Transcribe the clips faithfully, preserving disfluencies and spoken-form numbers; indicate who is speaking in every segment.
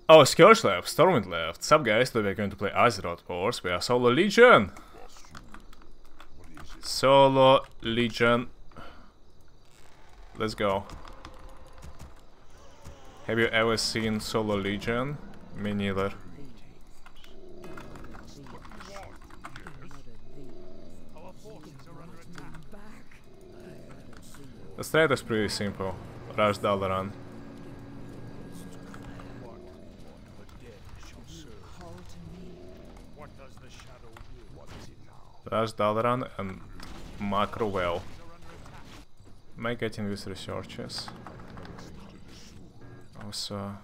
Speaker 1: Oh, Scourge left, Stormwind left. Sup guys, today we're going to play Azeroth Wars. We are Solo Legion. Solo Legion. Let's go. Have you ever seen Solo Legion? Me neither. The strat is pretty simple. Rush Dalaran. Rush Dalaran and macro well. Am I getting these researches? Also...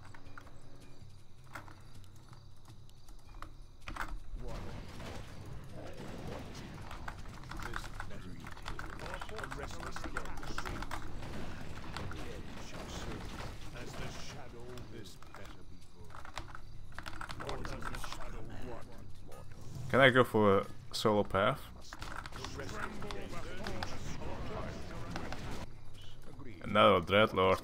Speaker 1: Can I go for a solo path? Another Dreadlord.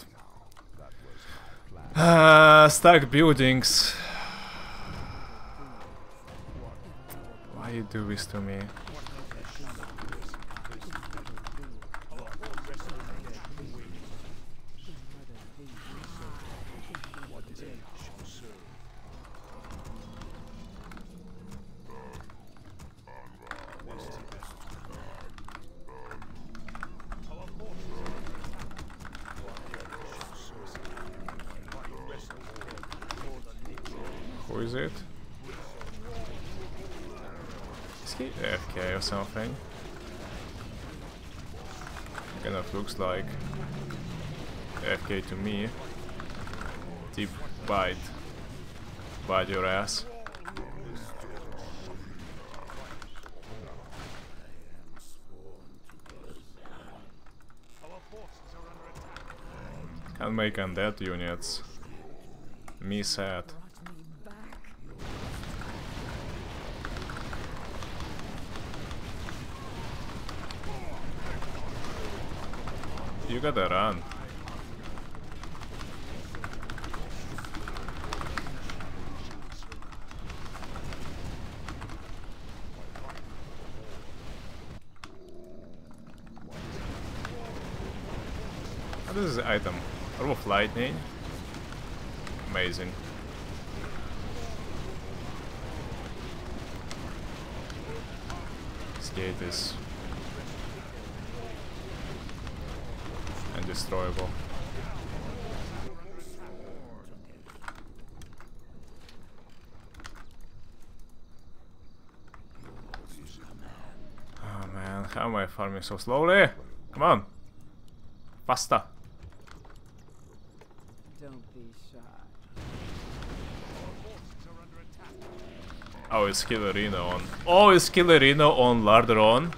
Speaker 1: Uh, stack buildings. Why you do this to me? Who is it? Is he A F K or something? Kind of looks like A F K to me. Deep bite. Bite your ass. Can't make undead units. Me sad. You gotta run. What is this item? Orb of Lightning? Amazing. This gate is undestroyable. Oh man, how am I farming so slowly? Come on! Faster!
Speaker 2: Don't be shy.
Speaker 1: Oh, it's Killerino on. Oh, it's Killerino on Larderon.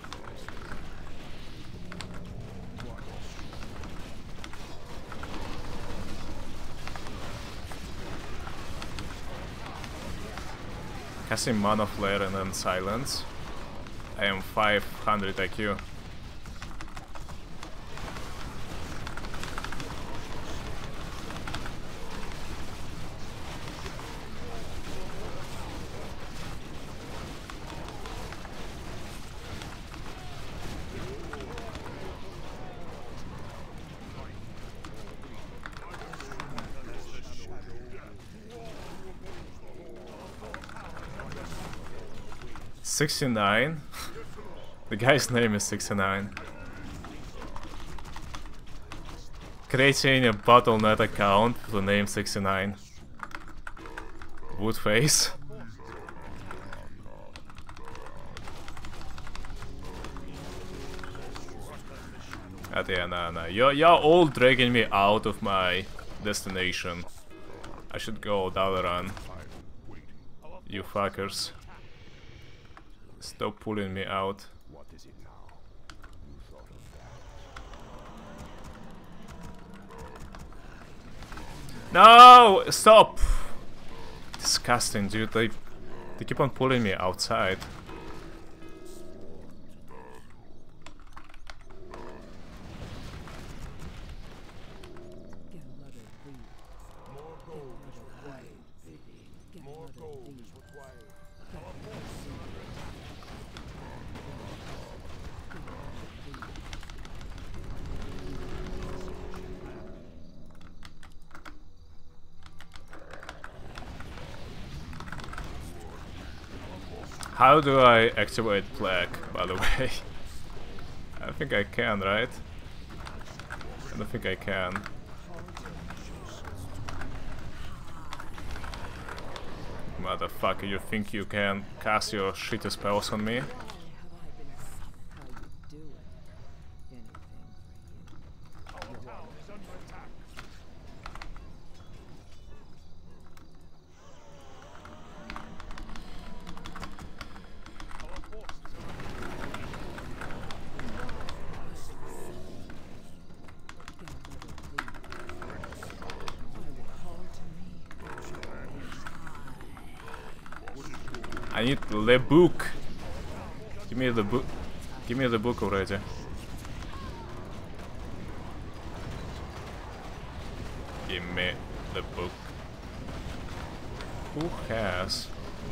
Speaker 1: Casting Mana Flare and then Silence. I am five hundred I Q. sixty-nine? The guy's name is sixty-nine. Creating a Battle dot net account with the name sixty-nine. Woodface. Ah, yeah, no, no. You're, you're all dragging me out of my destination. I should go Dalaran. You fuckers. Stop pulling me out.
Speaker 3: What is it now? You thought of that?
Speaker 1: No! Stop! Disgusting, dude. They, they keep on pulling me outside.
Speaker 2: Get another lead. More gold.
Speaker 1: How do I activate plague, by the way? I think I can, right? I don't think I can. Motherfucker, you think you can cast your shitty spells on me? I need the book. Give me the book. Give me the book already. Give me the book. Who has?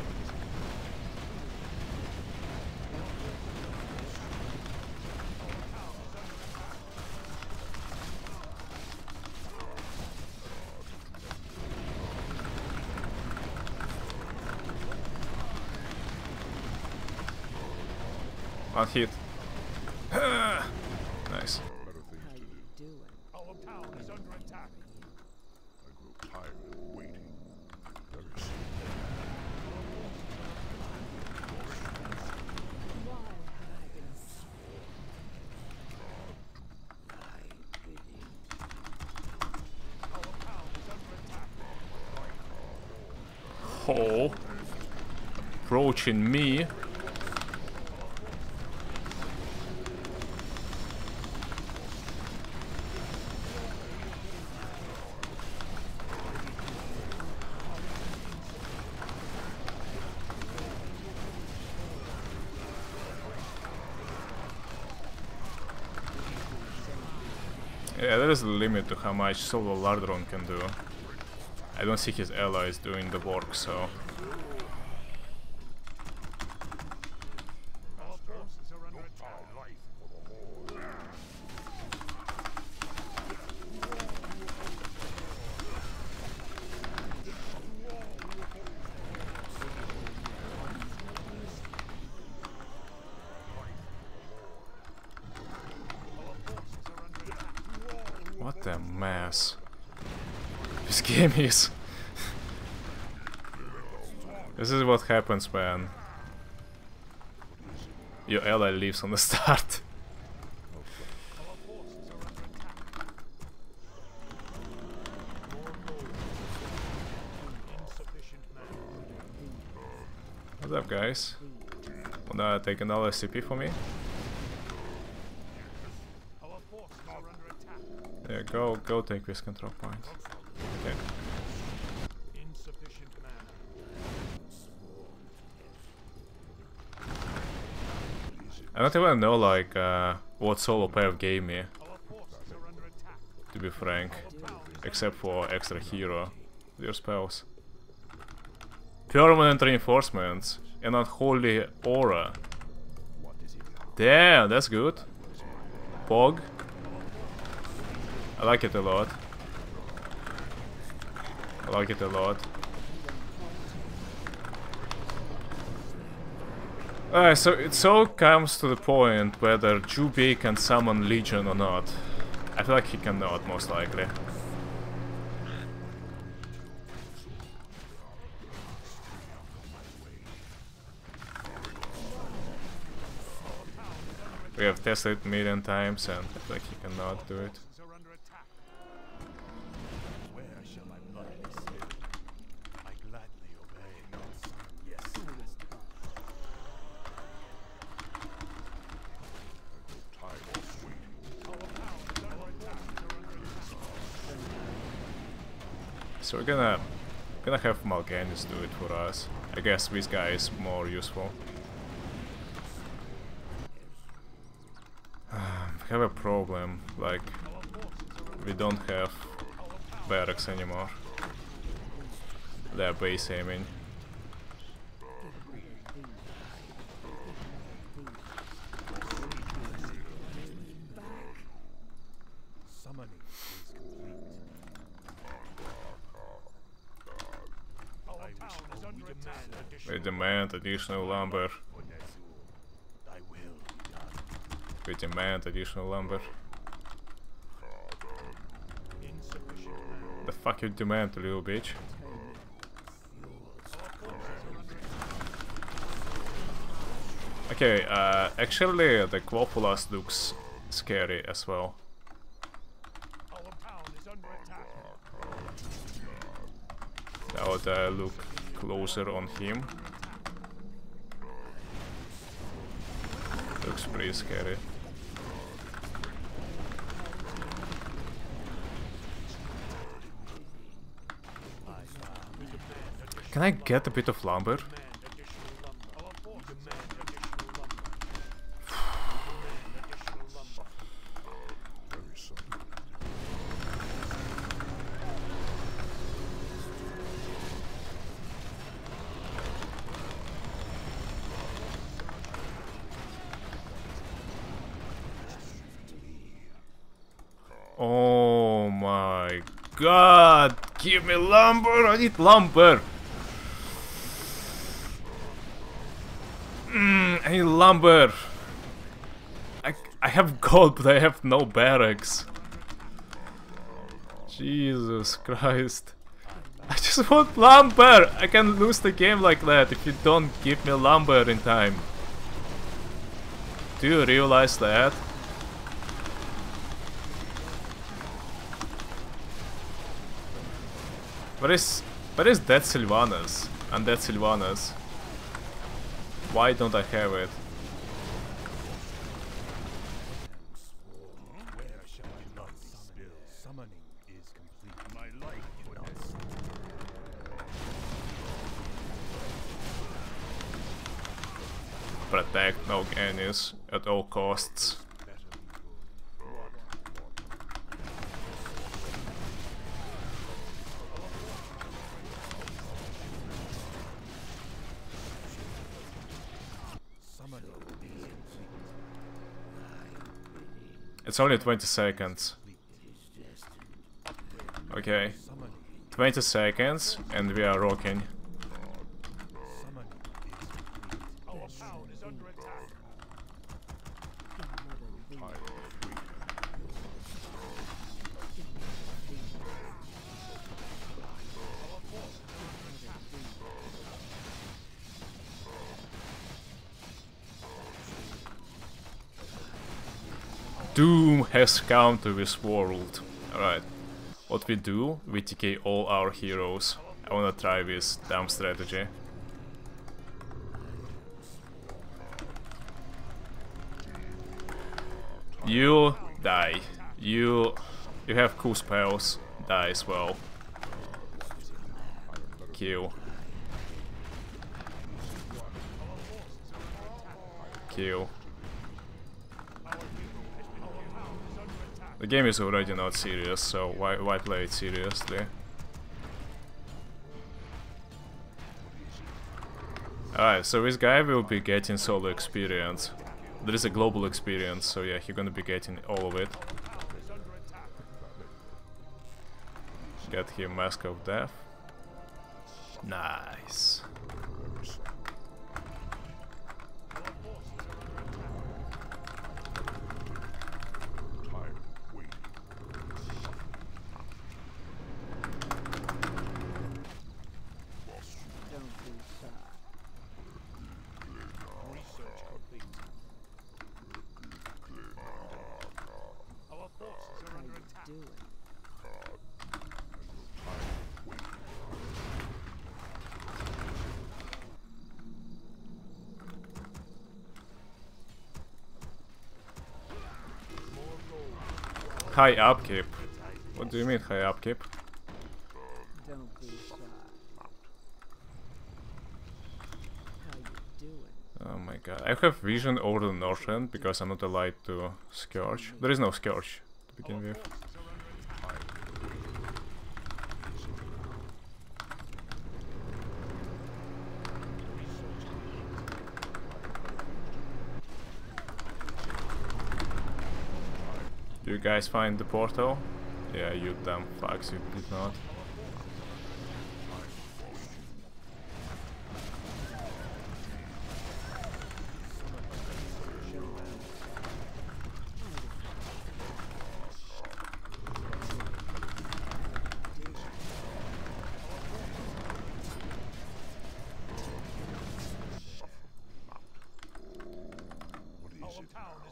Speaker 1: One hit. Nice.
Speaker 3: Our town is under attack. I grow tired of waiting. Very soon.
Speaker 1: Oh, approaching me. Yeah, there is a limit to how much solo Lardron can do. I don't see his allies doing the work, so...
Speaker 3: Our forces are under attack.
Speaker 1: What a mess. This game is... This is what happens when your ally leaves on the start. What's up, guys? Wanna take another C P for me? Yeah, go, go take this control point. Okay.
Speaker 3: Insufficient mana.
Speaker 1: I don't even know, like, uh, what solo pair gave me, to be frank, except for extra hero, your spells. Permanent reinforcements and unholy aura. Damn, that's good. Pog. I like it a lot. I like it a lot. Alright, so it so comes to the point whether Jubi can summon Legion or not. I feel like he cannot, most likely. We have tested it a million times and I feel like he cannot do it. So we're gonna gonna have Mal'Ganis do it for us. I guess this guy is more useful. We have a problem, like we don't have barracks anymore. They're base aiming. We demand additional lumber. We demand additional lumber. The fuck you demand, little bitch? Okay, uh, actually the Quofulas looks scary as well. I would uh, look closer on him. Looks pretty scary. Can I get a bit of lumber? Oh my god! Give me lumber! I need lumber! Mm, I need lumber! I, I have gold, but I have no barracks. Jesus Christ. I just want lumber! I can lose the game like that if you don't give me lumber in time. Do you realize that? Where is... Where is that Sylvanas? And that Sylvanas? Why don't I have it?
Speaker 3: Where shall I not still? Summoning is complete. My life cannot
Speaker 1: Protect no enemies at all costs. It's only twenty seconds. Okay. twenty seconds and we are rocking.
Speaker 3: Our town is under attack.
Speaker 1: Doom has come to this world. Alright. What we do, we T K all our heroes. I wanna try this damn strategy. You die. You you have cool spells. Die as well. Kill. Kill. The game is already not serious, so why why play it seriously? Alright, so this guy will be getting solo experience. There is a global experience, so yeah, he's gonna be getting all of it. Get him Mask of Death. Nice. High upkeep. What do you mean high upkeep?
Speaker 2: Don't be shy. How you doing?
Speaker 1: Oh my god. I have vision over the north end because I'm not allowed to Scourge. There is no Scourge to begin with. Do you guys find the portal? Yeah, you damn fucks, you did not.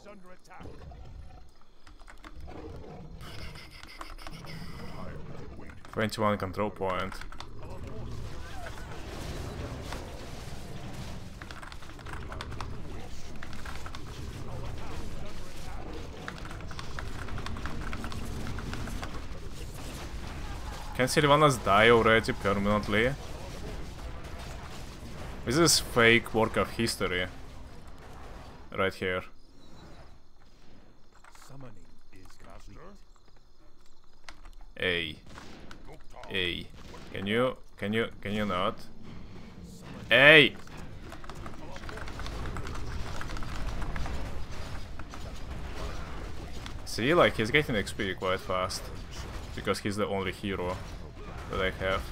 Speaker 3: under attack.
Speaker 1: twenty-one control point. Can Sylvanas die already permanently? This is fake work of history. Right here.
Speaker 3: Summoning is complete.
Speaker 1: A. A. Can you, can you, can you not? A! See, like, he's getting X P quite fast. Because he's the only hero that I have.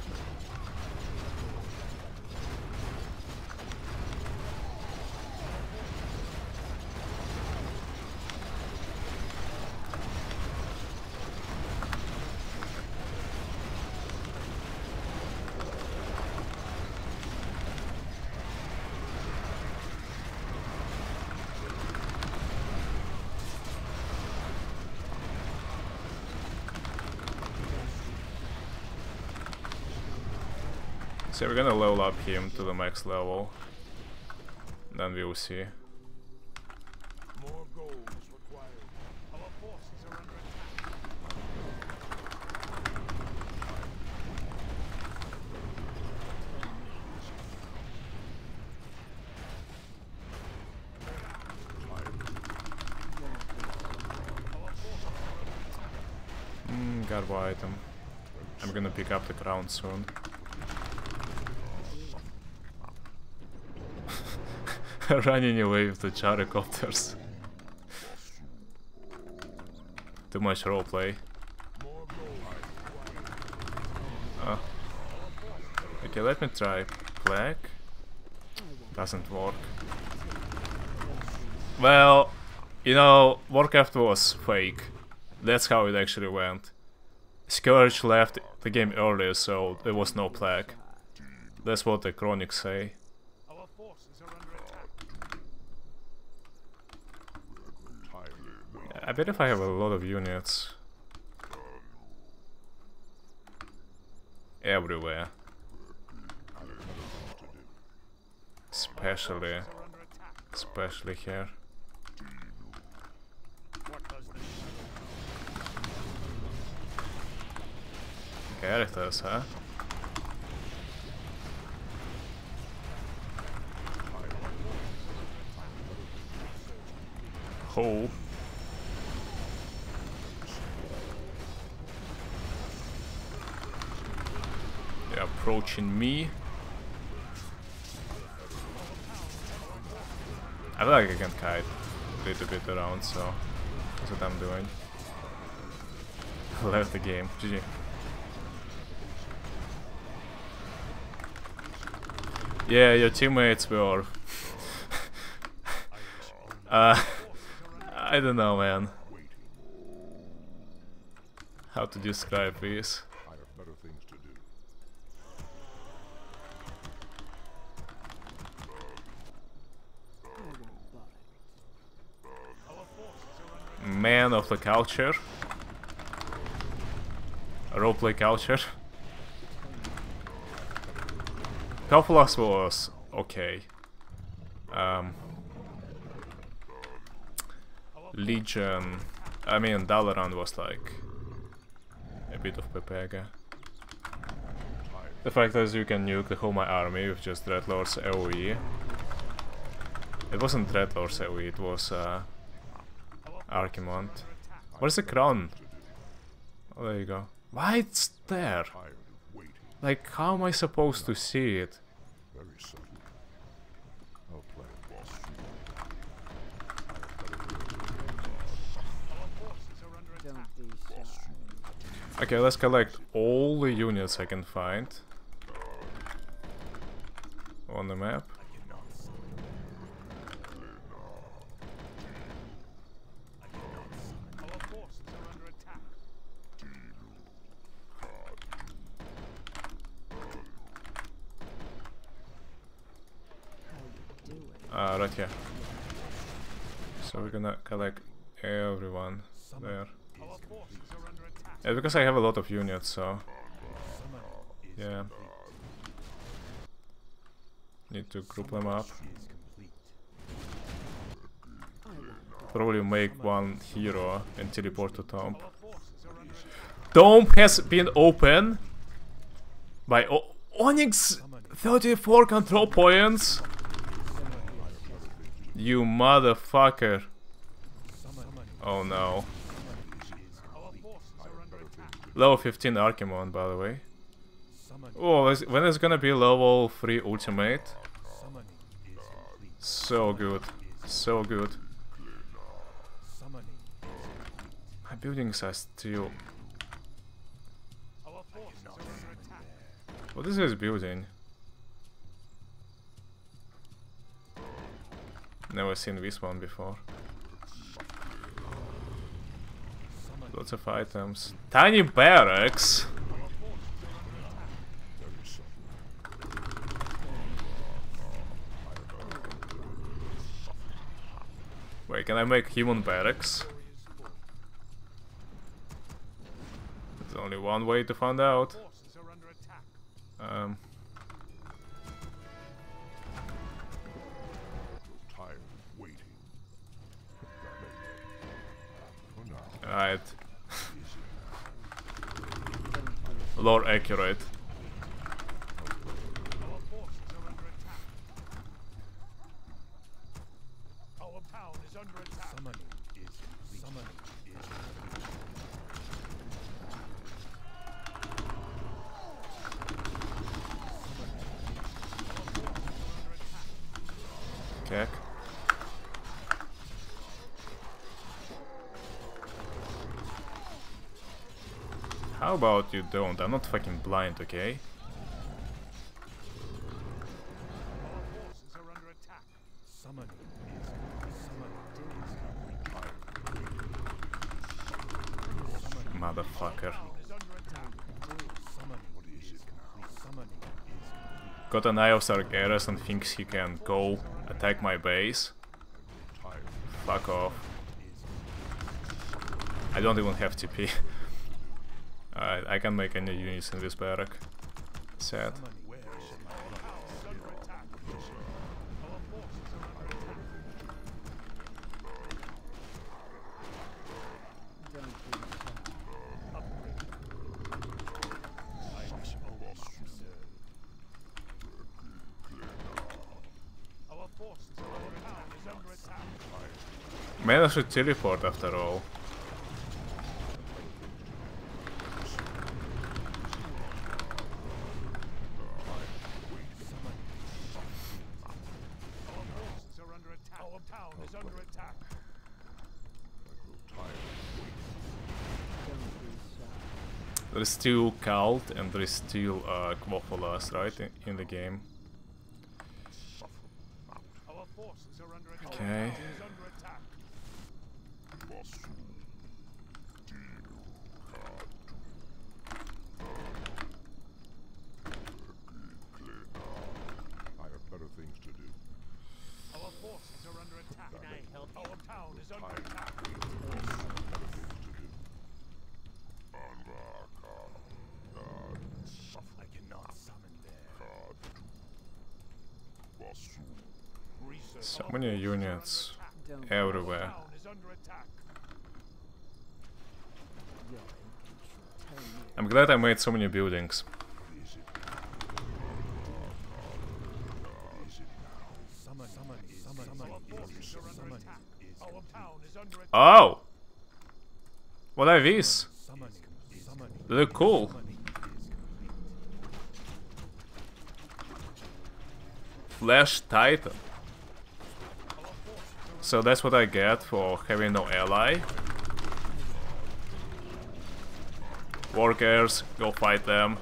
Speaker 1: So we're gonna level up him to the max level. Then we will see.
Speaker 3: More gold is required. Our forces are under
Speaker 1: Mm, garbo item. I'm gonna pick up the crown soon. Running away with the charicopters. Too much roleplay. Oh. Okay, let me try Plague. Doesn't work. Well, you know, Warcraft was fake. That's how it actually went. Scourge left the game earlier, so there was no Plague. That's what the chronics say. I bet if I have a lot of units everywhere, especially, especially here. Characters, huh? Oh. They're approaching me. I feel like I can kite a little bit around, so that's what I'm doing. Left the game. G G. Yeah, your teammates were... uh, I don't know, man. How to describe this?
Speaker 3: I have better things to do.
Speaker 1: Man of the culture. Roleplay culture. Calpholax was okay. Um, Legion, I mean Dalaran was like a bit of Pepega. The fact is you can nuke the whole my army with just Dreadlord's AoE. It wasn't Dreadlord's AoE, it was uh, Archimond. Where's the crown? Oh, there you go. Why it's there? Like, how am I supposed to see it?
Speaker 3: Very subtle. I'll play boss.
Speaker 2: Don't be shy.
Speaker 1: Okay, let's collect all the units I can find on the map. Uh, right here. So we're gonna collect everyone there. Yeah, because I have a lot of units, so yeah. Need to group them up. Probably make one hero and teleport to Tomb. Tomb has been open by o Onyx. thirty-four control points. You motherfucker. Oh no. Level fifteen Archimon, by the way. Oh, is, when is gonna be level three ultimate? So good. So good. My buildings are still... What is this building? Never seen this one before. Lots of items. Tiny barracks! Wait, can I make human barracks? There's only one way to find out. Um... Right. Lore accurate.
Speaker 3: Our town is under attack. Summoning is complete. Summoning is complete.
Speaker 1: Keck. How about you don't? I'm not fucking blind, okay? Motherfucker. Got an Eye of Sargeras and thinks he can go attack my base. Fuck off. I don't even have T P. Alright, I can make any units in this barrack. Sad. Man, I should teleport after all. There is still Cult and there is still uh, Quafflelas, right, in, in the game. Okay. So many units everywhere. I'm glad I made so many buildings. Oh! What are these? They look cool. Flash Titan. So that's what I get for having no ally. Workers, go fight them.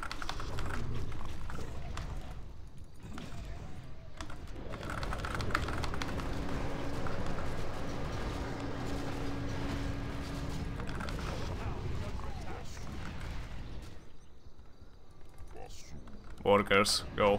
Speaker 1: Workers, go.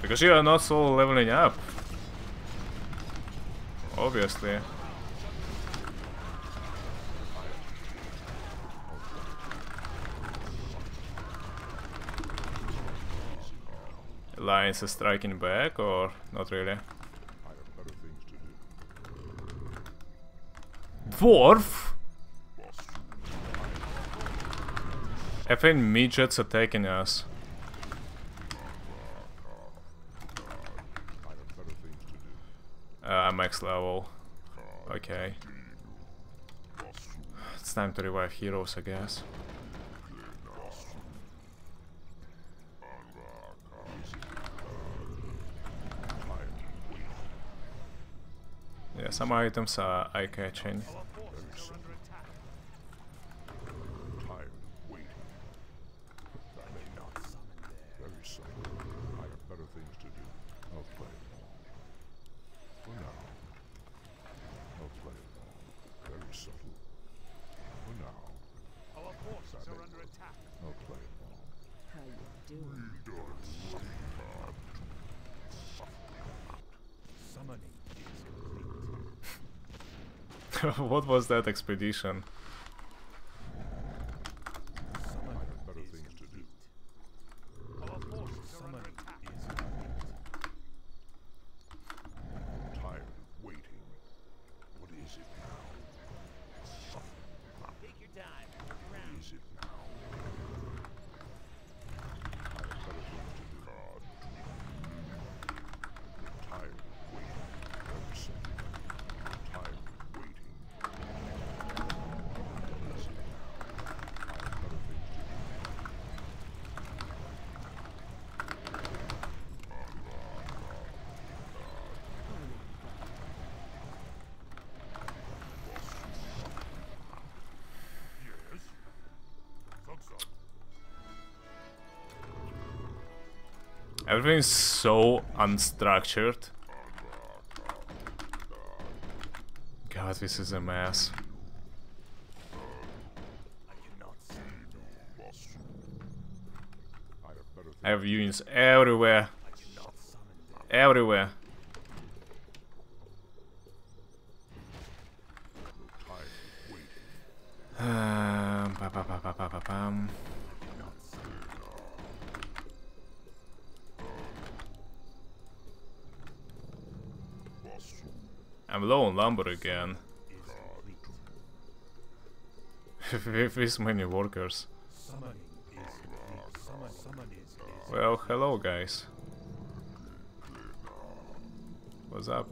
Speaker 1: Because you are not solo leveling up. Obviously. Alliance is striking back, or not really? Dwarf? I think midgets attacking us. Uh, max level. Okay. It's time to revive heroes, I guess. Yeah, some items are eye-catching. What was that expedition? Everything's so unstructured. God, this is a mess. I have units everywhere. Everywhere. Um, pa pa pa pa pa pa pam. I'm low on lumber again. With this many workers. Well, hello guys. What's up?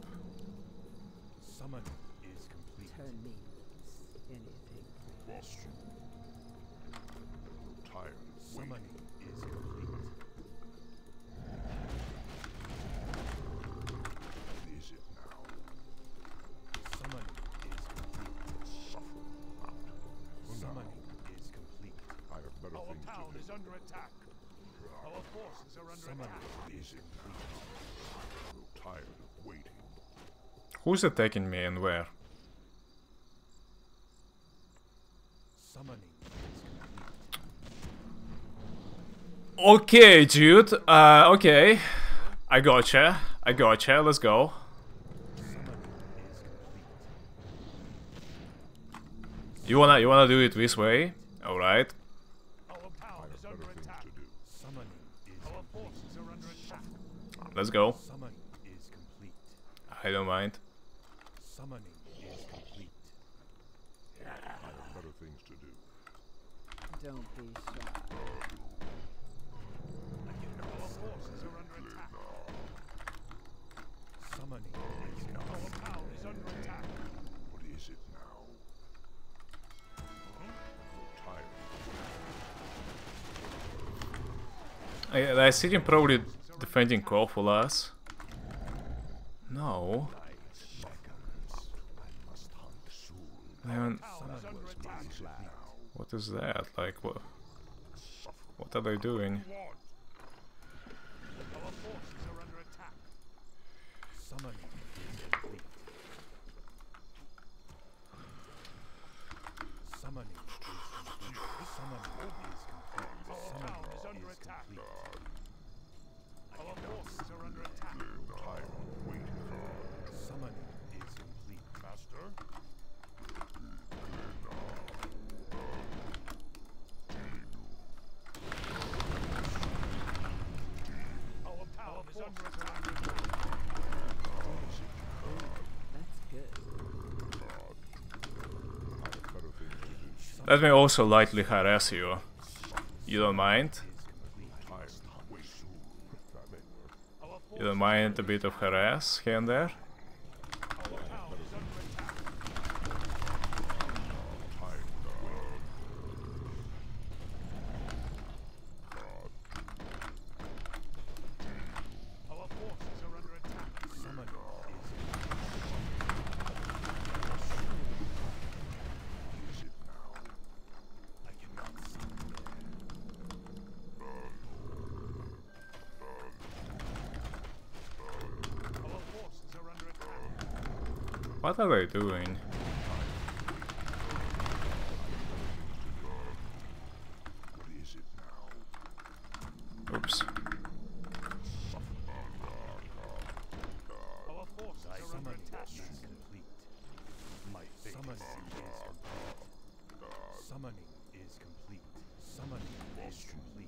Speaker 1: Who's attacking me and where? Okay, dude. Uh, okay. I gotcha. I gotcha. Let's go. You wanna, you wanna do it this way? All right. Let's go. I don't mind.
Speaker 3: Summoning is complete. I have better things to do.
Speaker 2: Don't be shy.
Speaker 3: Our forces are under attack. Summoning is complete. Our town is under attack. What is it now? I'm tired.
Speaker 1: I, I see him probably defending Call for us. No. Man, what is that? Like, what? What are they doing?
Speaker 3: Our forces are under attack. Summoning is complete. Summoning is complete. Summoning is complete. Our town is under attack. Our forces are under
Speaker 2: That's good.
Speaker 1: Let me also lightly harass you. You don't mind? You don't mind a bit of harass here and there? What are they doing? Oops.
Speaker 4: Our forces are under attack. My summoning is complete. Summoning is complete. Summoning is complete.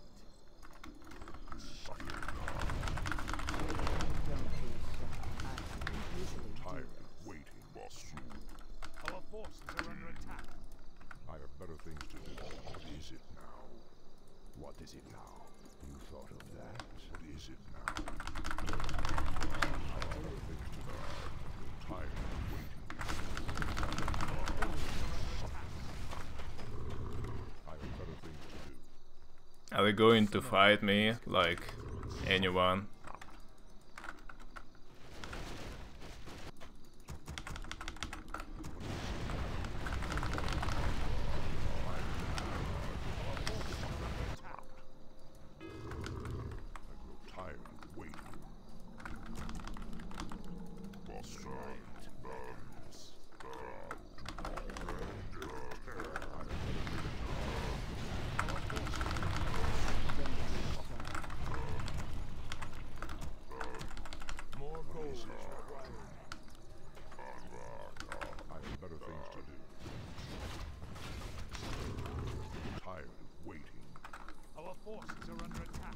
Speaker 2: Don't be shy. I usually do.
Speaker 3: Tired waiting, boss.
Speaker 4: Our forces are under attack.
Speaker 3: I have better things to do. What is it now? What is it now? You thought of that? What is it now? I have better things to do. Tired waiting. I have better things to do.
Speaker 1: Are they going to fight me like anyone?
Speaker 3: Tired waiting. Boss right burns.
Speaker 4: More gold is required.
Speaker 3: I have better things to do. Tired waiting.
Speaker 4: Our forces are under attack.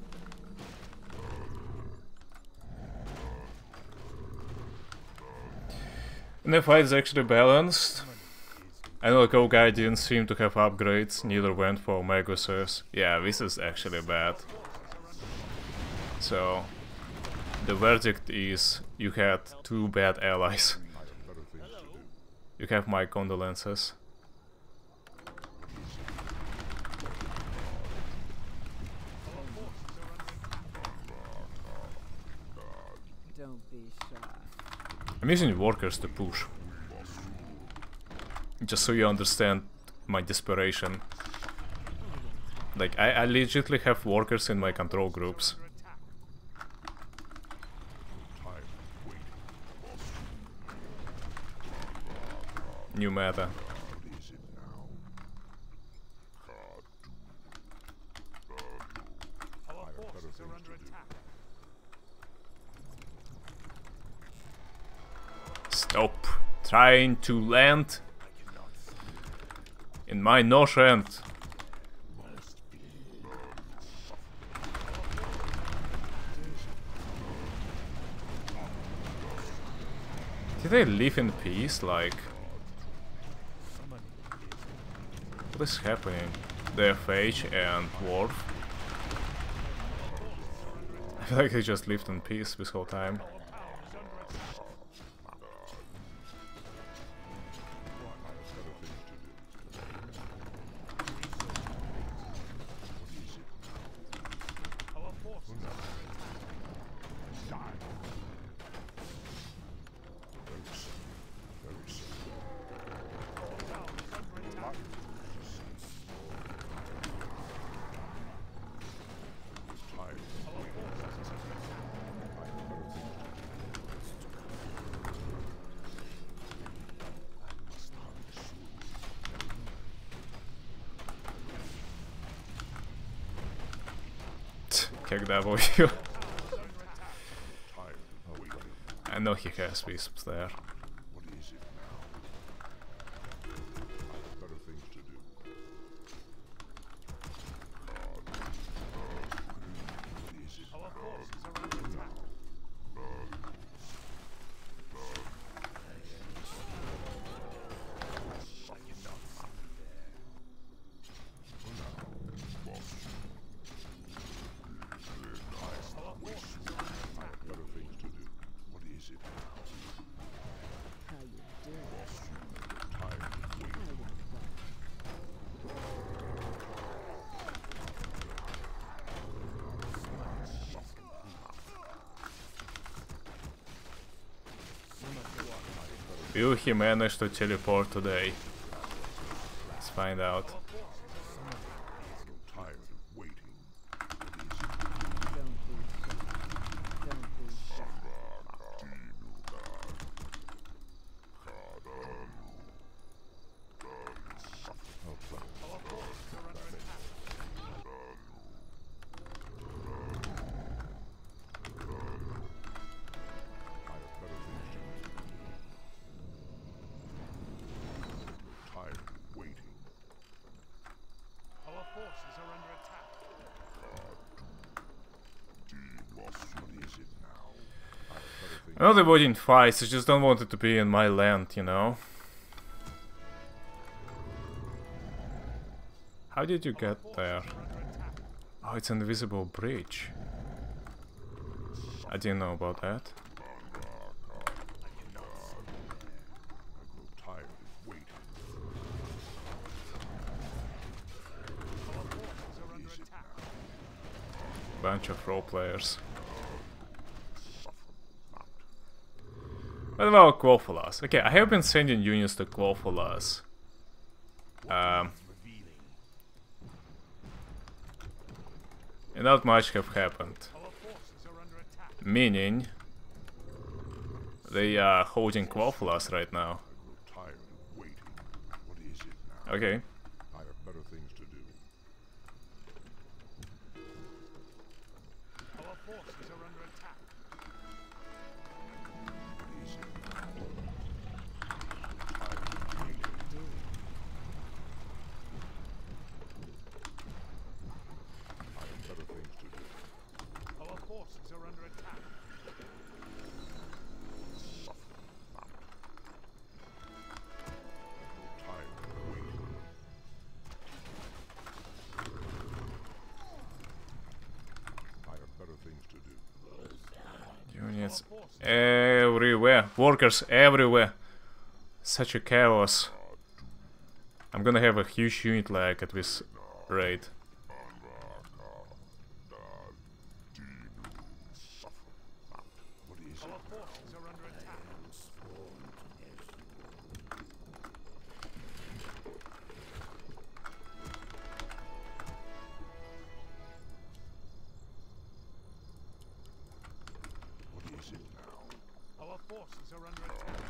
Speaker 1: And the fight is actually balanced. I know the guy didn't seem to have upgrades, neither went for Maguses. Yeah, this is actually bad. So, the verdict is you had two bad allies.
Speaker 3: I have better things to do.
Speaker 1: You have my condolences.
Speaker 2: Don't be shy.
Speaker 1: I'm using workers to push. Just so you understand my desperation. Like, I, I legitimately have workers in my control groups.
Speaker 3: Tired waiting.
Speaker 1: New meta.
Speaker 3: What is it now?
Speaker 4: Our forces are under attack.
Speaker 1: Stop trying to land in my notion. Did they live in peace? Like, what is happening? The F H and Worf. I feel like they just lived in peace this whole time.
Speaker 4: Our forces are under
Speaker 3: Very simple. Very simple.
Speaker 4: attack. Our town is under attack.
Speaker 3: Tired.
Speaker 4: Our forces are under attack.
Speaker 3: I have better things to do.
Speaker 1: Kick that boy.
Speaker 3: Tired waiting.
Speaker 1: I know he has wisps there.
Speaker 3: What is it now? I have better things to do. What is it
Speaker 4: Our
Speaker 3: now?
Speaker 4: forces are under attack.
Speaker 1: Will he manage to teleport today? Let's find out.
Speaker 3: Tired of waiting.
Speaker 2: Don't be shy. Don't be shy.
Speaker 3: Tired of waiting.
Speaker 4: Our forces are under attack.
Speaker 3: What is it now? I have better things.
Speaker 1: I'm not avoiding fights, I just don't want it to be in my land, you know? How did you get there? Oh, it's an invisible bridge. I didn't know about that.
Speaker 3: I grow tired of waiting.
Speaker 4: Our forces are under attack.
Speaker 1: Bunch of role players. What about Quofolas? Okay, I have been sending units to Quofolas. Um, and not much have happened.
Speaker 4: Our forces are under attack.
Speaker 1: Meaning, they are holding Quofolas right now.
Speaker 3: I grow tired of waiting. What is it now?
Speaker 1: Okay.
Speaker 3: I have better things to do.
Speaker 4: Our forces are under attack.
Speaker 3: What is it now? Tired of waiting. I have better things to do.
Speaker 4: Our forces are under attack.
Speaker 3: Tired of waiting. I have better things to do.
Speaker 1: Units everywhere. Workers everywhere. Such a chaos. I'm gonna have a huge unit lag at this rate.
Speaker 3: What is
Speaker 4: Our
Speaker 3: it?
Speaker 4: forces are under attack.
Speaker 3: What is it now?
Speaker 4: Our forces are under attack.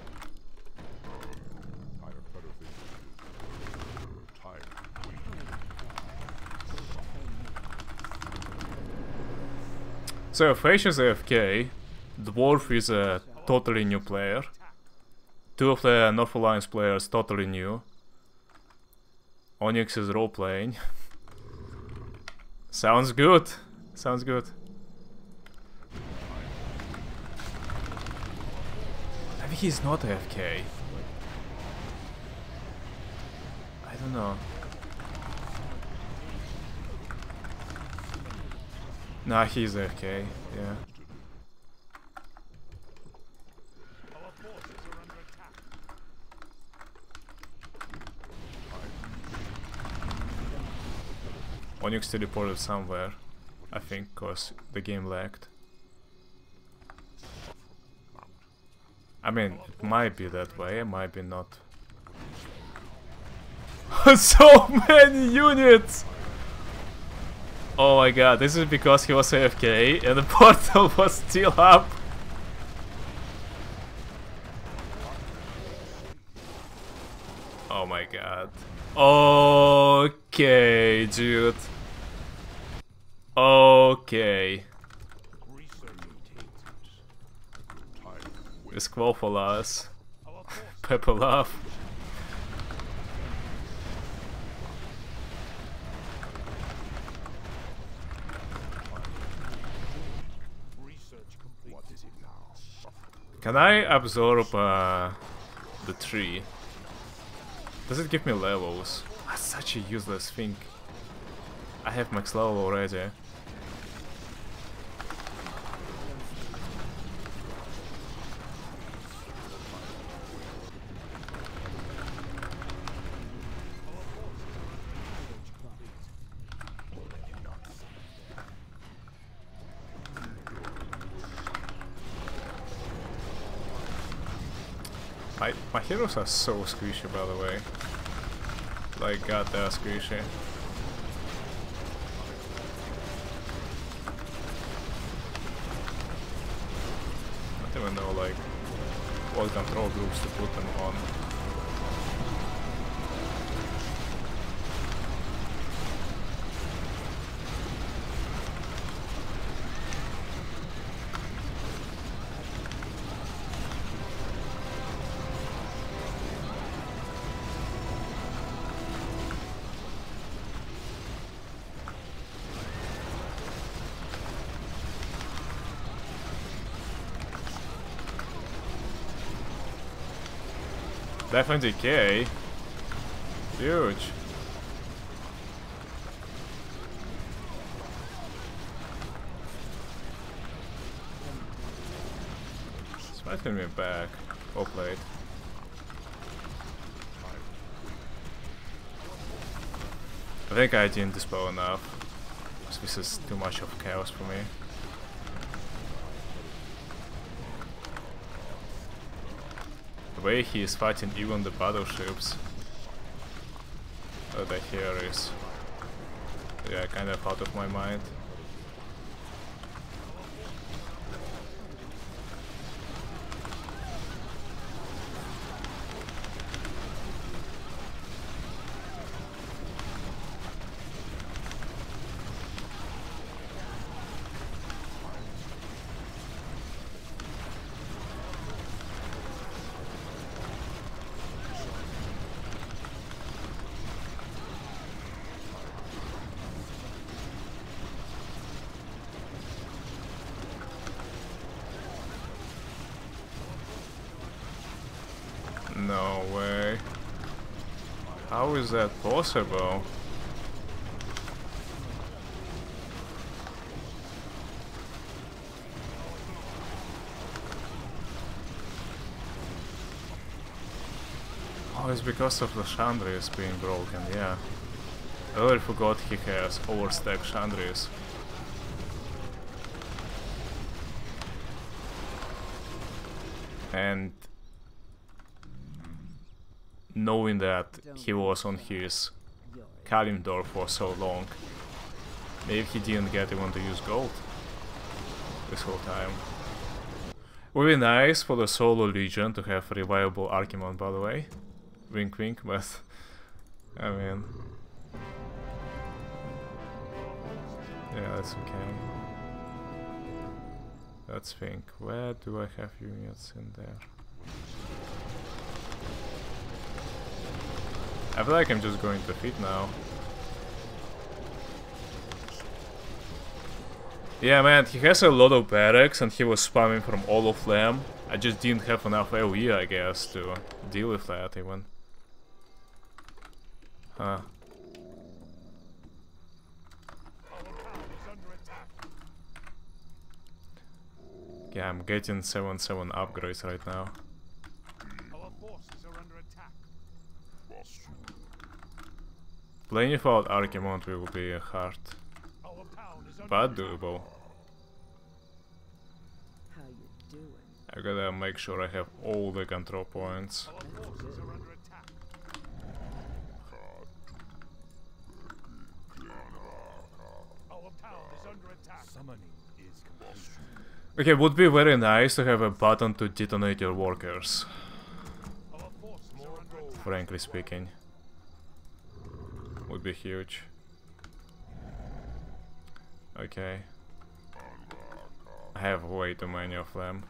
Speaker 3: I have better things to do. Tired of waiting.
Speaker 1: So Phage is A F K, Dwarf is a totally new player, two of the North Alliance players totally new, Onyx is role playing. Sounds good, sounds good. Maybe he's not A F K. I don't know. Nah, he's A F K, yeah.
Speaker 4: Our forces are under attack.
Speaker 1: Onyx teleported somewhere, I think, cause the game lagged. I mean, it might be that way, it might be not. So many units! Oh my god, this is because he was A F K and the portal was still up. Oh my god. Okay, dude. Okay. With Quofolas.
Speaker 4: Our forces
Speaker 1: Pepperlove.
Speaker 4: research complete.
Speaker 3: What is it now?
Speaker 1: Can I absorb uh, the tree? Does it give me levels? That's such a useless thing. I have max level already. My, my heroes are so squishy, by the way. Like, god, they're squishy. I don't even know, like, what control groups to put them on. Definitely K. Huge. Smiting me back. Oh, played. I think I didn't dispel enough. This is too much of chaos for me. The way he is fighting even the battleships that I hear is, yeah, kind of out of my mind. No way. How is that possible? Oh, it's because of the Chandris being broken, yeah. I already forgot he has overstacked Chandris. And knowing that he was on his Kalimdor for so long, maybe he didn't get even to use gold this whole time. Would be nice for the solo legion to have reliable Archimon, by the way. Wink wink, but I mean, yeah, that's okay. Let's think, where do I have units in there? I feel like I'm just going to feet now. Yeah, man, he has a lot of barracks and he was spamming from all of them. I just didn't have enough A O E, I guess, to deal with that even. Huh. Yeah, I'm getting seven seven upgrades right now. Playing without Archimon will be hard, but doable.
Speaker 2: How you doing?
Speaker 1: I gotta make sure I have all the control points. Okay, would be very nice to have a button to detonate your workers, frankly speaking. Would be huge. Okay. I have way too many of them.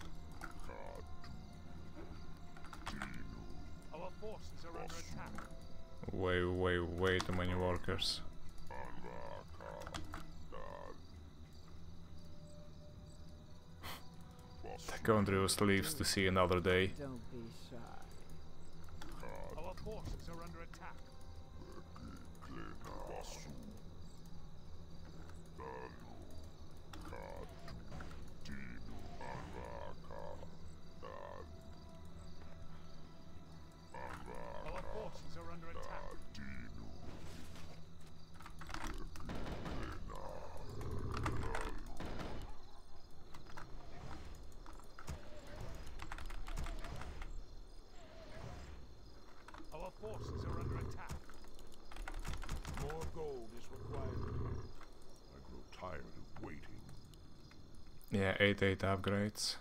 Speaker 1: Way, way, way too many workers. The Condrius lives to see another day.
Speaker 2: Don't be shy.
Speaker 4: Our forces are under attack. Our forces are under attack. forces are under attack.
Speaker 3: More gold is required. I grow tired of waiting.
Speaker 1: Yeah, eight eight upgrades.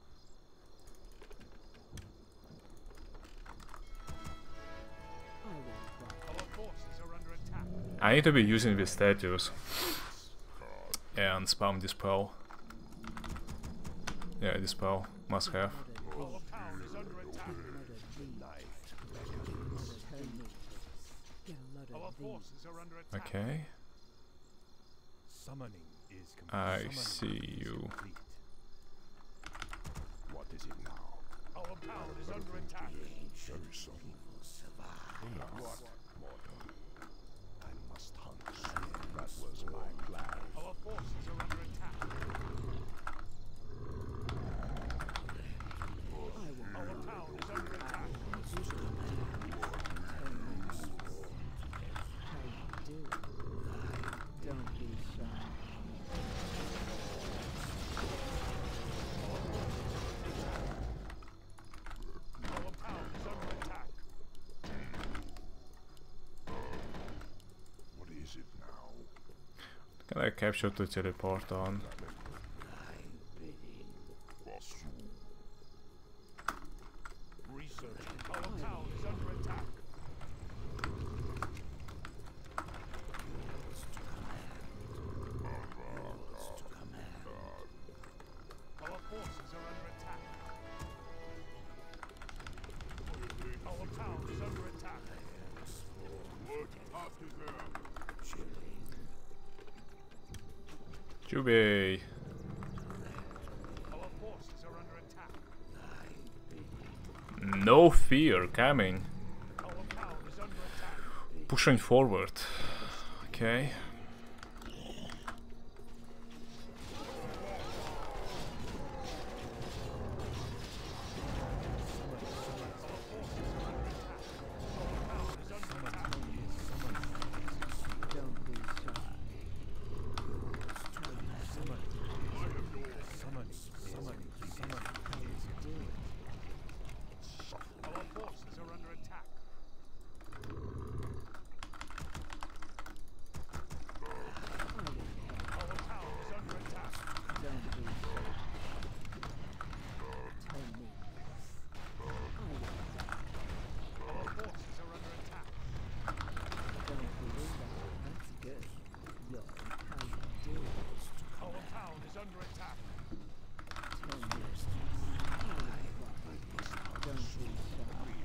Speaker 2: I won't cry.
Speaker 4: Our forces are under attack.
Speaker 1: I need to be using the statues and spam dispel. Yeah, dispel must have.
Speaker 4: Our town is under attack. Our forces are under attack.
Speaker 1: Okay,
Speaker 4: Summoning is complete.
Speaker 1: I
Speaker 4: Summoning
Speaker 1: see
Speaker 4: is
Speaker 1: you.
Speaker 4: complete.
Speaker 3: What is it now?
Speaker 4: Our town is under attack.
Speaker 3: Very subtle. What, mortal? I must hunt soon. That was my plan.
Speaker 4: Our forces are under attack. Our town is under attack.
Speaker 2: How you do it. Don't be shy.
Speaker 4: Our town is under attack.
Speaker 3: What is it now?
Speaker 1: Can I capture to teleport on?
Speaker 4: Research. Our town is under attack. Our forces are under attack. Our town is under attack.
Speaker 1: Jubei!
Speaker 4: Our forces are under attack.
Speaker 1: No fear coming.
Speaker 4: Our town is under attack.
Speaker 1: Pushing forward. Okay.
Speaker 2: Don't be shy.
Speaker 4: Summoning, summoning, summoning.
Speaker 2: Do it.
Speaker 4: Our forces are under attack. Our town is under attack.
Speaker 2: Don't be shy. Tell me. I will.
Speaker 4: Our forces are under attack.
Speaker 2: Don't be shy. That's good. Yo, how you do it.
Speaker 4: Our town is under attack.
Speaker 2: Tell me. I will. Don't be shy.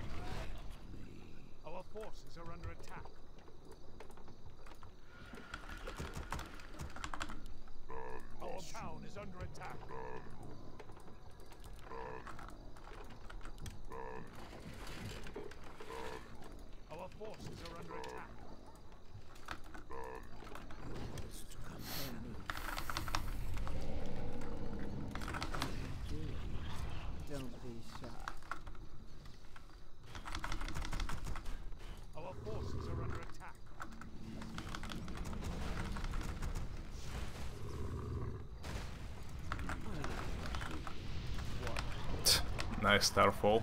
Speaker 4: Our forces are under attack. Our town is under attack. Our forces are under attack.
Speaker 2: Do it. Don't be shy.
Speaker 4: Our forces are under attack.
Speaker 1: Nice starfall.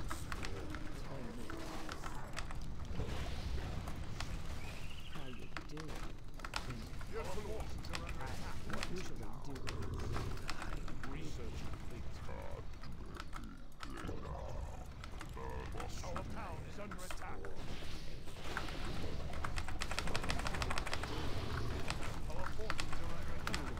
Speaker 2: How you do it.
Speaker 4: Our forces are under attack.
Speaker 2: Usually do it.
Speaker 4: Research complete. Our town is under attack. Our forces are under attack.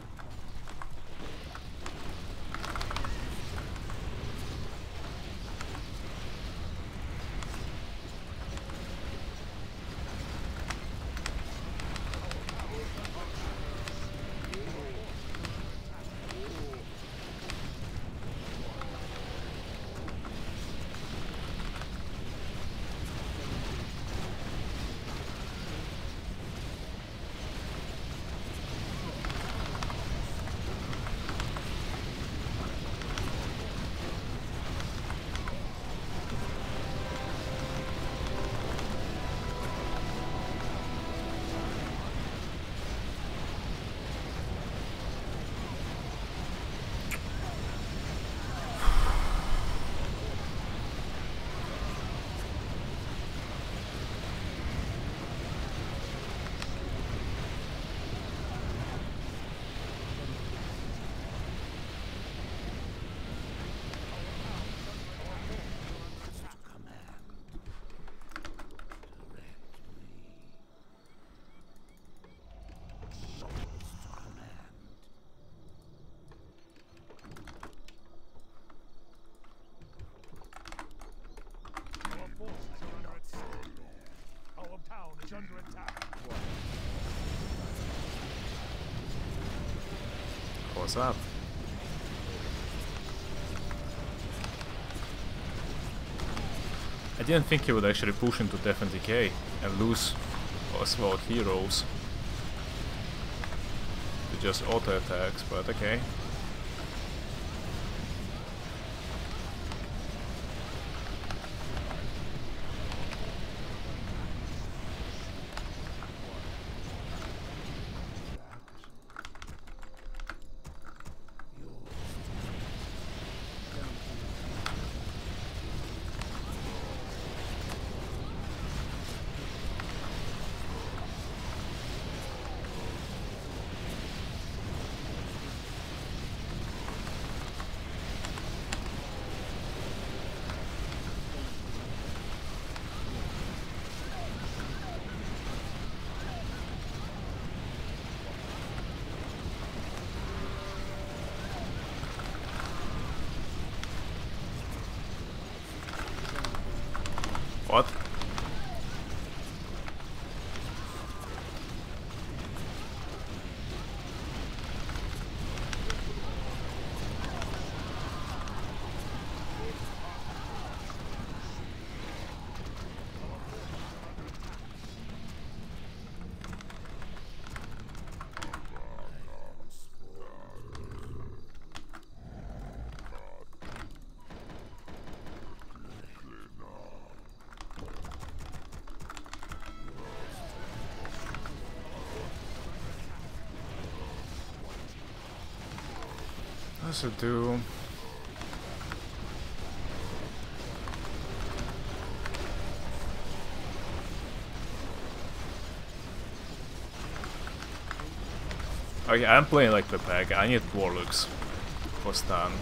Speaker 1: What's up? I didn't think he would actually push into Death and Decay and lose as well heroes to just auto attacks, but okay. What? What's it do? Okay, I'm playing like the pack. I need Warlocks for stun.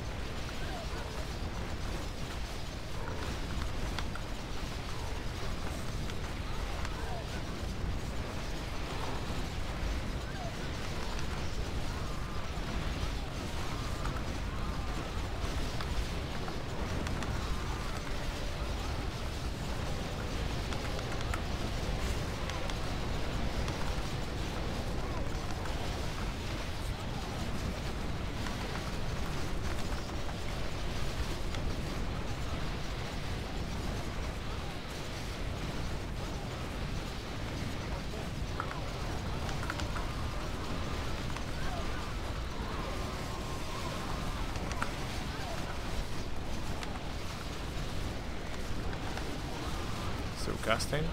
Speaker 1: Still casting.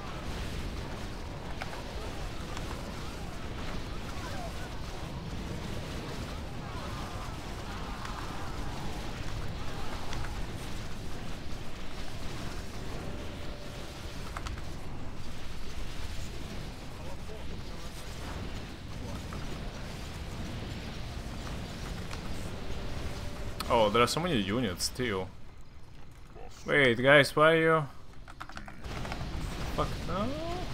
Speaker 1: Oh, there are so many units still. Wait, guys, why are you? Fuck no.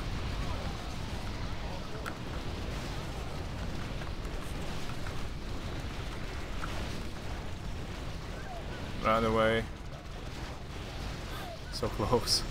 Speaker 1: Run away. So close.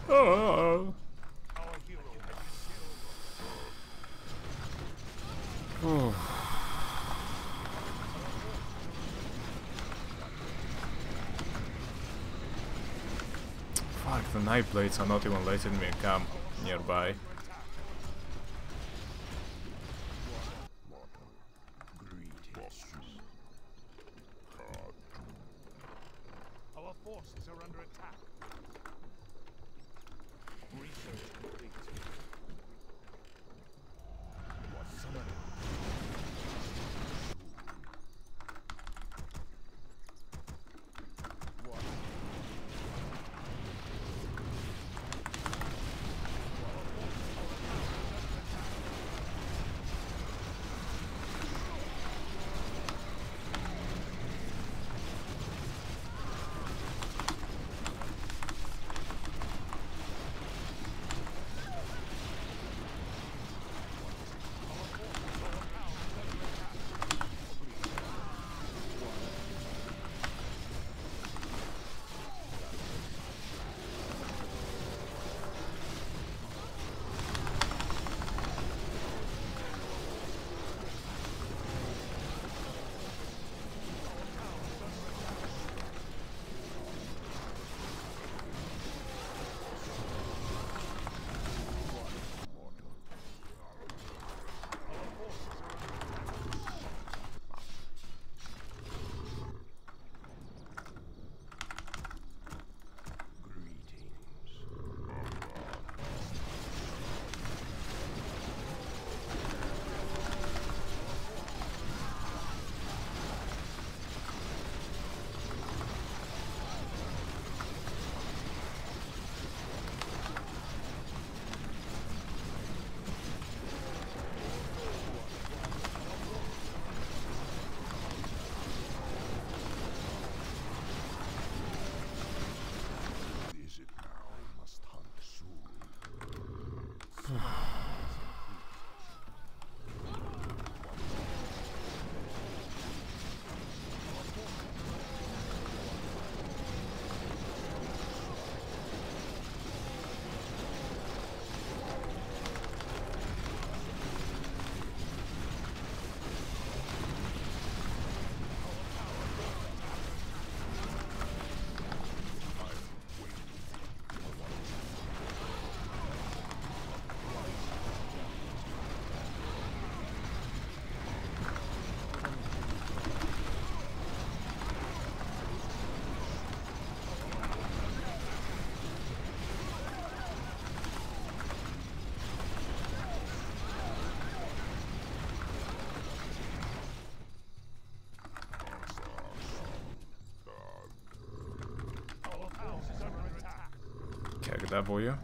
Speaker 1: Oh. Oh. Fuck, the knife blades are not even letting me come nearby.
Speaker 4: Our forces are under attack. Research complete. What summoning?
Speaker 1: Когда бою?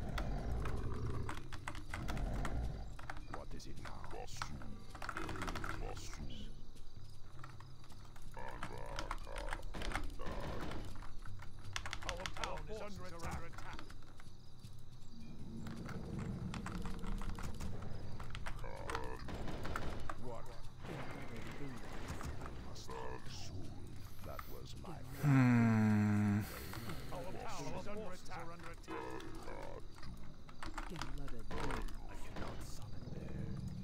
Speaker 3: What is it now?
Speaker 4: Our town is under attack.
Speaker 3: What? Must hunt soon. That was my
Speaker 1: Hmm.
Speaker 4: Our town is under attack.
Speaker 2: Get loaded.
Speaker 4: I cannot summon there.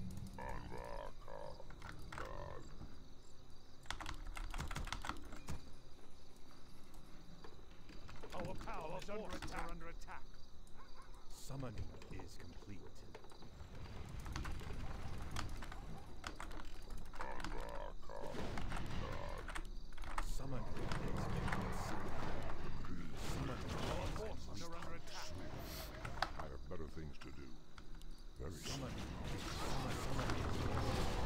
Speaker 4: Our town is under attack. Under attack. Summoning is complete. Summoning is complete. Summoning. Our forces are under attack.
Speaker 3: I have better things to do. Very soon.
Speaker 4: Summoning. Summon, summoning.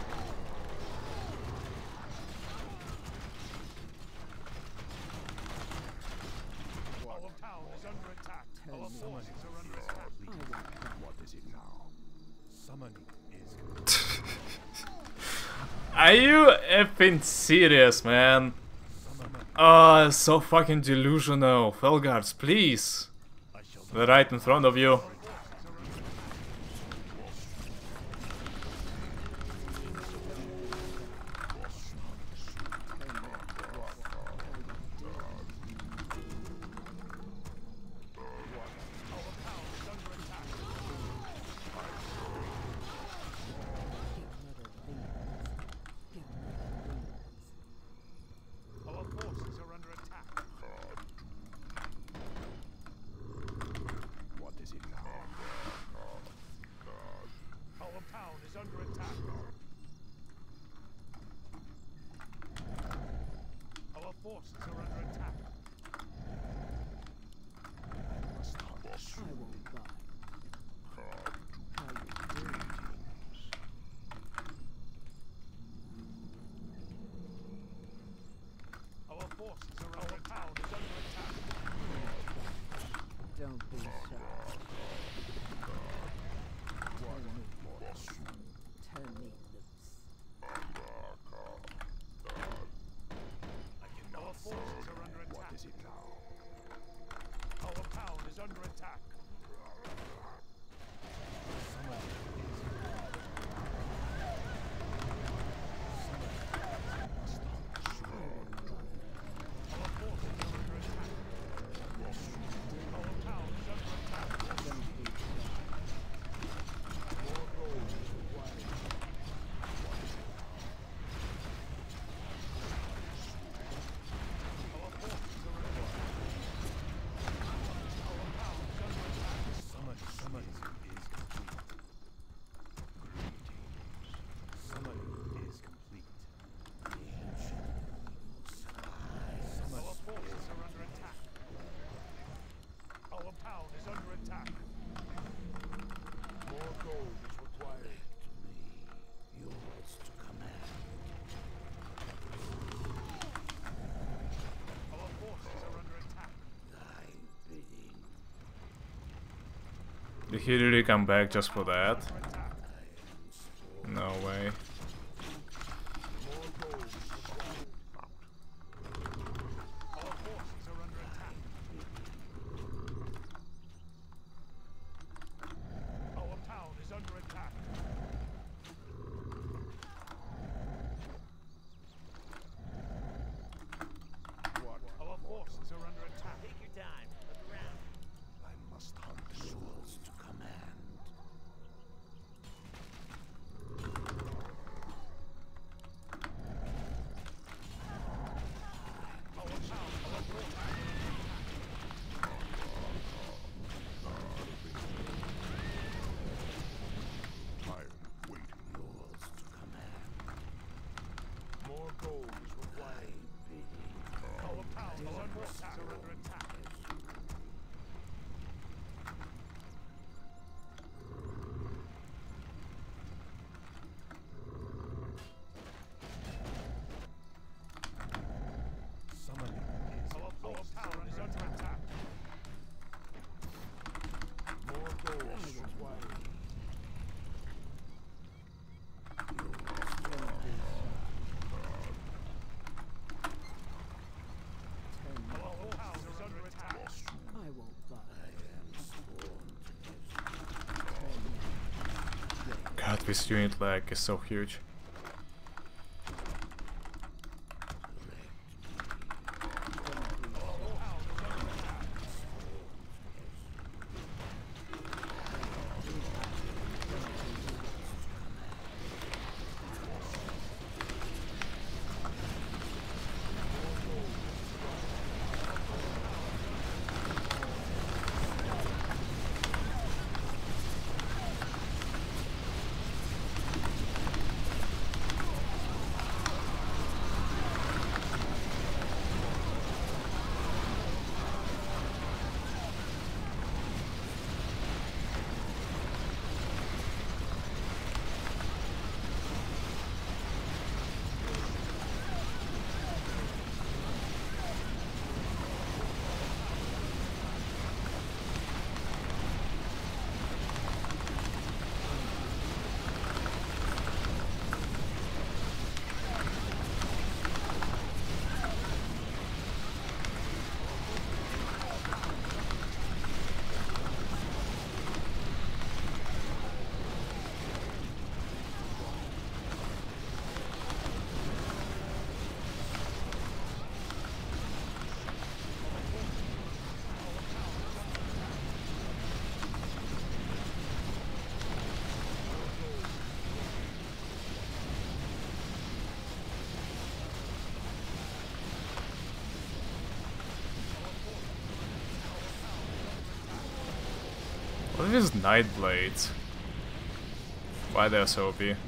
Speaker 4: Our town is under attack. Our forces are under attack.
Speaker 3: What is it now?
Speaker 4: Summoning is complete.
Speaker 1: Are you effing serious, man? Oh, so fucking delusional. Felguards, please. They're right in front of you.
Speaker 4: forces are under attack.
Speaker 2: I won't buy. How you doing?
Speaker 4: Our forces are under attack. Town is under attack.
Speaker 2: Don't be shy. Turn me. Turn me loose.
Speaker 4: Our forces are under attack. What is it now? Our town is under attack.
Speaker 1: Did he really come back just for that? No way. God, this unit lag is so huge. What are these Night Blades? Why they're so O P?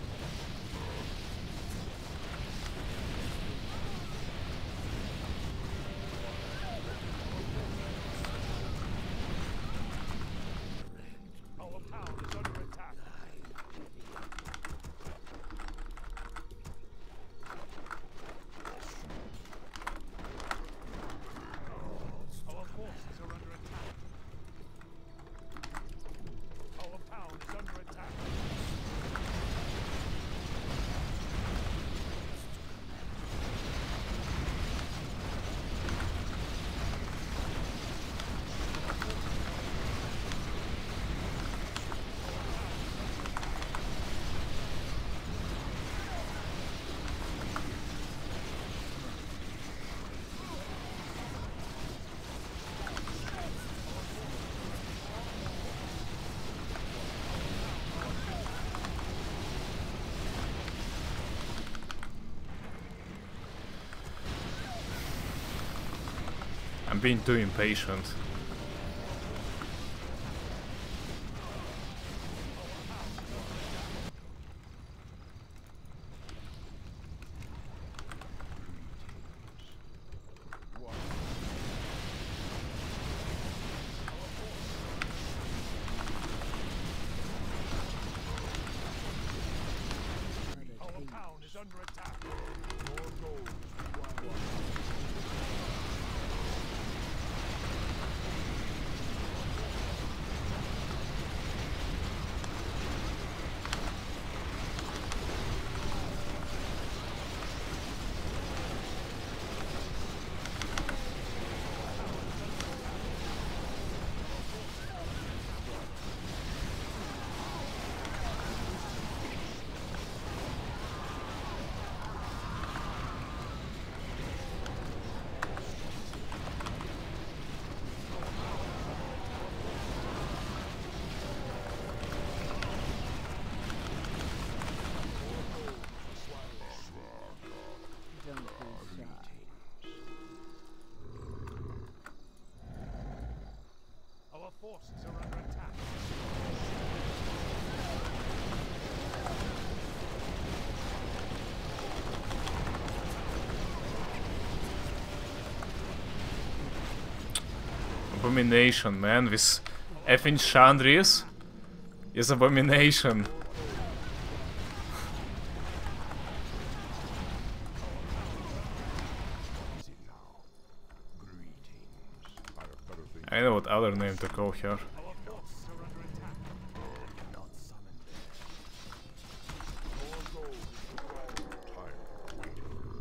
Speaker 1: I'm being too impatient.
Speaker 4: Our town is under attack. More gold is required.
Speaker 2: Don't be shy.
Speaker 4: Our forces are under attack.
Speaker 1: Abomination, man. This effing Chandris is abomination. I know what other name to call her.
Speaker 4: Our forces are under attack. Cannot summon them. More gold is required.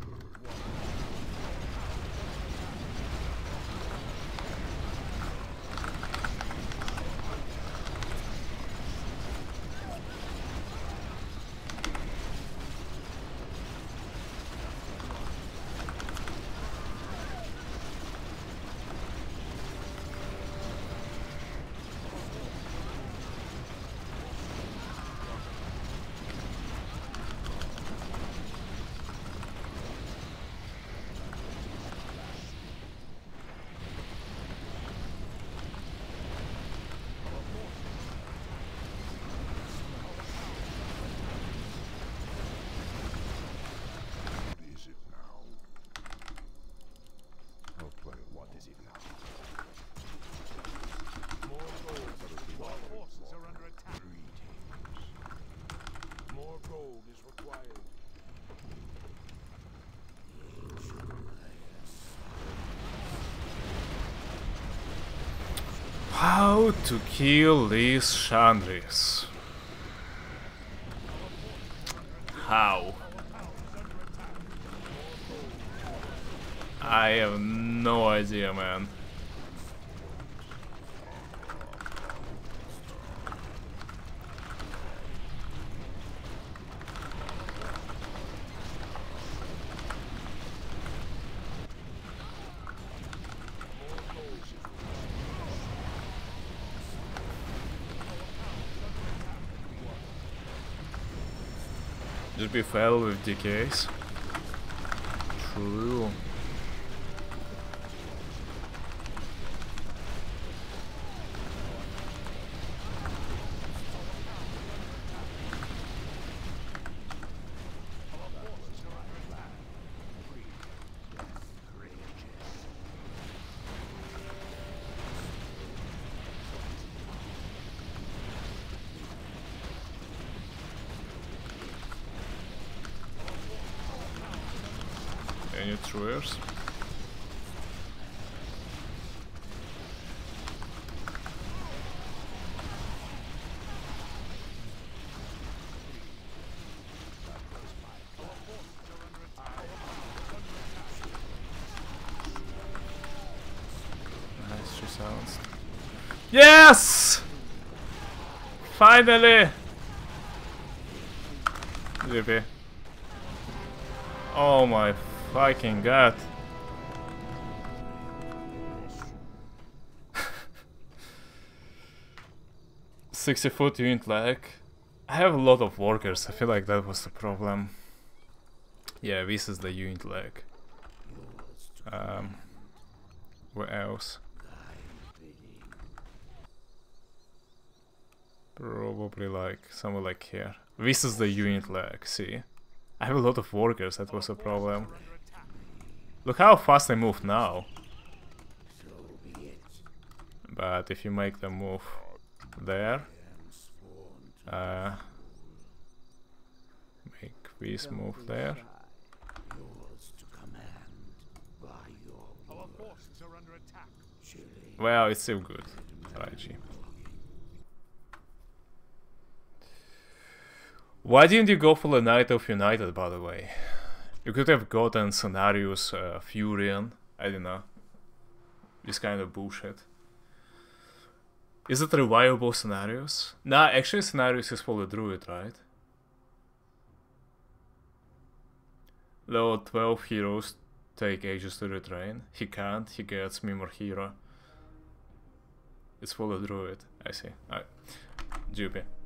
Speaker 3: What is it now? I'll play it. What is it now?
Speaker 4: More gold. Our forces are under attack. More gold is required.
Speaker 1: How to kill these Chandris? How? I have no idea, man. Just be fell with decays. True. Any truers? Nice, she sounds. Yes! Finally! G P. Oh my fucking god. sixty foot unit lag. I have a lot of workers, I feel like that was the problem. Yeah, this is the unit lag. Um, Where else? Probably like somewhere like here. This is the unit lag, see? I have a lot of workers, that was a problem. Look how fast I move now. But if you make them move there, uh, make this move there.
Speaker 4: Our forces are under attack.
Speaker 1: Well, it's still good, Raiji. Why didn't you go for the Knight of United, by the way? You could have gotten Scenarios uh, Furion, I don't know. This kind of bullshit. Is it reliable Scenarios? Nah, actually Scenarios is for the Druid, right? Level twelve heroes take ages to retrain. He can't, he gets Mimir Hero. It's for the Druid, I see. Alright. G P.